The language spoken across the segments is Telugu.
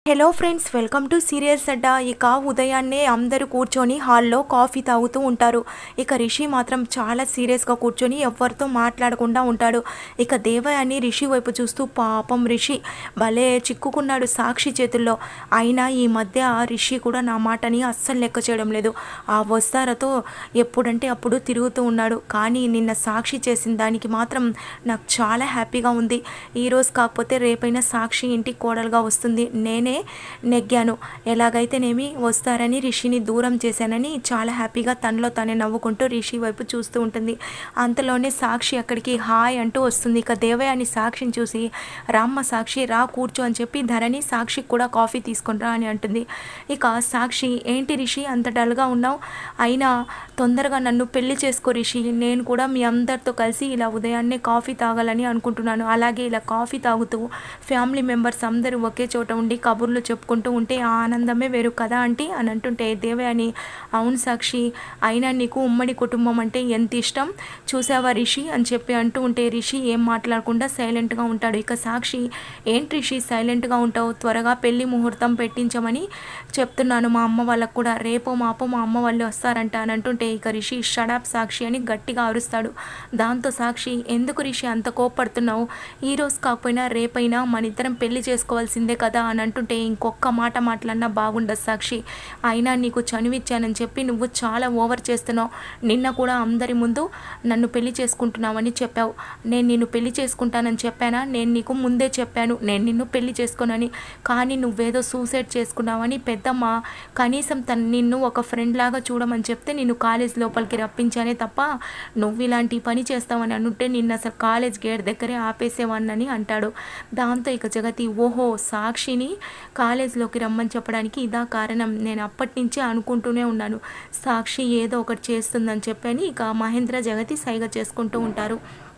Hello friends, welcome to serials Adda. ఇక ఉదయాన్నే అందరూ కూర్చొని హాల్లో కాఫీ తాగుతూ ఉంటారు. ఇక రిషి మాత్రం చాలా సీరియస్గా కూర్చొని ఎవరితో మాట్లాడకుండా ఉంటాడు. ఇక దేవయాని రిషి వైపు చూస్తూ, పాపం రిషి భలే చిక్కుకున్నాడు సాక్షి చేతుల్లో. అయినా ఈ మధ్య రిషి కూడా నా మాటని అస్సలు లెక్క చేయడం లేదు. ఆ వస్తారతో ఎప్పుడంటే అప్పుడు తిరుగుతూ ఉన్నాడు. కానీ నిన్న సాక్షి చేసిన దానికి మాత్రం నాకు చాలా హ్యాపీగా ఉంది. ఈరోజు కాకపోతే రేపైనా సాక్షి ఇంటికి కోడలుగా వస్తుంది. నేనే నెగ్గాను, ఎలాగైతేనేమి వస్తారని రిషిని దూరం చేశానని చాలా హ్యాపీగా తనలో తనే నవ్వుకుంటూ రిషి వైపు చూస్తూ ఉంటుంది. అంతలోనే సాక్షి అక్కడికి హాయ్ అంటూ వస్తుంది. ఇక దేవయాని సాక్షిని చూసి, రామ్మ సాక్షి రా కూర్చో అని చెప్పి ధరణి సాక్షికి కూడా కాఫీ తీసుకుంటా అని అంటుంది. ఇక సాక్షి, ఏంటి రిషి అంత డల్గా ఉన్నావు? అయినా తొందరగా నన్ను పెళ్లి చేసుకో రిషి, నేను కూడా మీ అందరితో కలిసి ఇలా ఉదయాన్నే కాఫీ తాగాలని అనుకుంటున్నాను. అలాగే ఇలా కాఫీ తాగుతూ ఫ్యామిలీ మెంబర్స్ అందరూ ఒకే చోట ఉండి కబుర్లు చెప్పుకుంటూ ఉంటే ఆ ఆనందమే వేరు కదా ఆంటీ అని అంటుంటే దేవయాని, అవును సాక్షి, అయినా నీకు ఉమ్మడి కుటుంబం అంటే ఎంత ఇష్టం చూసావా రిషి అని చెప్పి అంటూ ఉంటే రిషి ఏం మాట్లాడకుండా సైలెంట్గా ఉంటాడు. ఇక సాక్షి, ఏంటి రిషి సైలెంట్గా ఉంటావు? త్వరగా పెళ్లి ముహూర్తం పెట్టించమని చెప్తున్నాను మా అమ్మ వాళ్ళకు కూడా, రేపో మాపో మా అమ్మ వాళ్ళు వస్తారంట అని అంటుంటే ఇక రిషి షడాప్ సాక్షి అని గట్టిగా అరుస్తాడు. దాంతో సాక్షి, ఎందుకు రిషి అంత కోపడుతున్నావు? ఈరోజు కాకపోయినా రేపైనా మన ఇద్దరం పెళ్లి చేసుకోవాల్సిందే కదా అని అంటుంటే, ఇంకొక మాట మాట్లాడినా బాగుండదు సాక్షి, అయినా నీకు చనువిచ్చానని చెప్పి నువ్వు చాలా ఓవర్ చేస్తున్నావు. నిన్న కూడా అందరి ముందు నన్ను పెళ్లి చేసుకుంటున్నావని చెప్పావు. నేను నిన్ను పెళ్లి చేసుకుంటానని చెప్పానా? నేను నీకు ముందే చెప్పాను నేను నిన్ను పెళ్లి చేసుకోనని. కానీ నువ్వేదో సూసైడ్ చేసుకున్నావని పెద్దమ్మ కనీసం నిన్ను ఒక ఫ్రెండ్ లాగా చూడమని చెప్తే నిన్ను కాలేజ్ లోపలికి రప్పించానే తప్ప నువ్వు ఇలాంటి పని చేస్తావని అనుంటే నిన్ను అసలు కాలేజ్ గేట్ దగ్గరే ఆపేసేవాడినని అంటాడు. దాంతో ఇక జగతి, ఓహో సాక్షిని కాలేజ్లోకి రమ్మని చెప్పడానికి ఇదా కారణం, నేను అప్పటి నుంచే అనుకుంటూనే ఉన్నాను సాక్షి ఏదో ఒకటి చేస్తుందని చెప్పని ఇక మహేంద్ర జగతి సైగ చేసుకుంటూ ఉంటారు.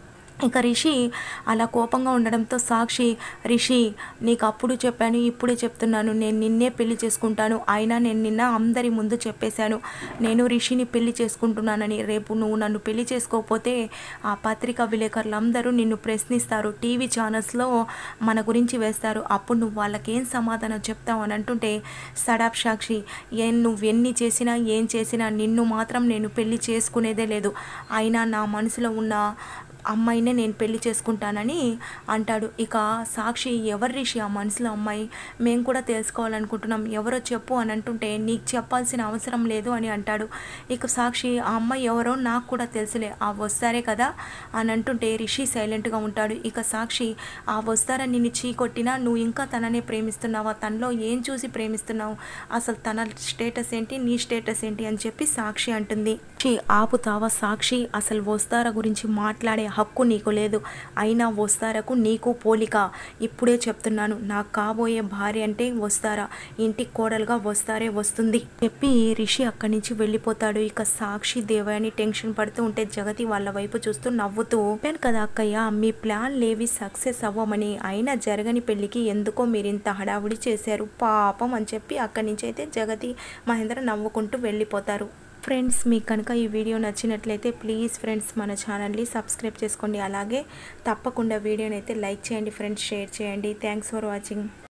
ఇక రిషి అలా కోపంగా ఉండడంతో సాక్షి, రిషి నీకు అప్పుడు చెప్పాను ఇప్పుడే చెప్తున్నాను, నేను నిన్నే పెళ్లి చేసుకుంటాను. అయినా నేను నిన్న అందరి ముందు చెప్పేశాను నేను రిషిని పెళ్లి చేసుకుంటున్నానని. రేపు నువ్వు నన్ను పెళ్లి చేసుకోకపోతే ఆ పత్రికా విలేకరులు అందరూ నిన్ను ప్రశ్నిస్తారు, టీవీ ఛానల్స్లో మన గురించి వేస్తారు, అప్పుడు నువ్వు వాళ్ళకేం సమాధానం చెప్తావు అని అంటుంటే, సడాప్ సాక్షి, నువ్వు ఎన్ని చేసినా ఏం చేసినా నిన్ను మాత్రం నేను పెళ్లి చేసుకునేదే లేదు. అయినా నా మనసులో ఉన్న అమ్మాయినే నేను పెళ్లి చేసుకుంటానని అంటాడు. ఇక సాక్షి, ఎవరు రిషి ఆ మనసులో అమ్మాయి? మేము కూడా తెలుసుకోవాలనుకుంటున్నాం, ఎవరో చెప్పు అని అంటుంటే, నీకు చెప్పాల్సిన అవసరం లేదు అని అంటాడు. ఇక సాక్షి, ఆ అమ్మాయి ఎవరో నాకు కూడా తెలుసులే, ఆ వస్తారే కదా అని అంటుంటే రిషి సైలెంట్గా ఉంటాడు. ఇక సాక్షి, ఆ వస్తారని నిన్ను చీకొట్టినా నువ్వు ఇంకా తననే ప్రేమిస్తున్నావా? తనలో ఏం చూసి ప్రేమిస్తున్నావు? అసలు తన స్టేటస్ ఏంటి, నీ స్టేటస్ ఏంటి అని చెప్పి సాక్షి అంటుంది. ఆపుతావా సాక్షి? అసలు వస్తారా గురించి మాట్లాడే హక్కు నీకు లేదు. అయినా వస్తారకు నీకు పోలిక. ఇప్పుడే చెప్తున్నాను, నాకు కాబోయే భార్య అంటే వస్తారా, ఇంటికి కోడలుగా వస్తారే వస్తుంది చెప్పి రిషి అక్కడి నుంచి వెళ్ళిపోతాడు. ఇక సాక్షి దేవయాని టెన్షన్ పడుతూ ఉంటే జగతి వాళ్ళ వైపు చూస్తూ నవ్వుతూ, చెప్పాను కదా అక్కయ్య, మీ ప్లాన్లేవి సక్సెస్ అవ్వమని, అయినా జరగని పెళ్ళికి ఎందుకో మీరు ఇంత హడావుడి చేశారు పాపం అని చెప్పి అక్కడి నుంచి అయితే జగతి మహేంద్ర నవ్వుకుంటూ వెళ్ళిపోతారు. ఫ్రెండ్స్, మీకు కనుక ఈ వీడియో నచ్చినట్లయితే ప్లీజ్ ఫ్రెండ్స్ మన ఛానల్ని సబ్స్క్రైబ్ చేసుకోండి. అలాగే తప్పకుండా వీడియోని అయితే లైక్ చేయండి ఫ్రెండ్స్, షేర్ చేయండి. Thanks for watching.